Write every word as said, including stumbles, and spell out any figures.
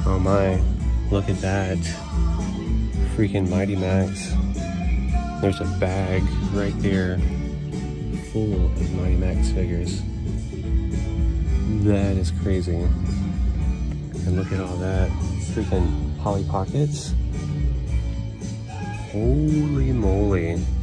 Oh my, look at that. Freaking Mighty Max. There's a bag right there full of Mighty Max figures. That is crazy. And look at all that. Freaking Polly Pockets. Holy moly.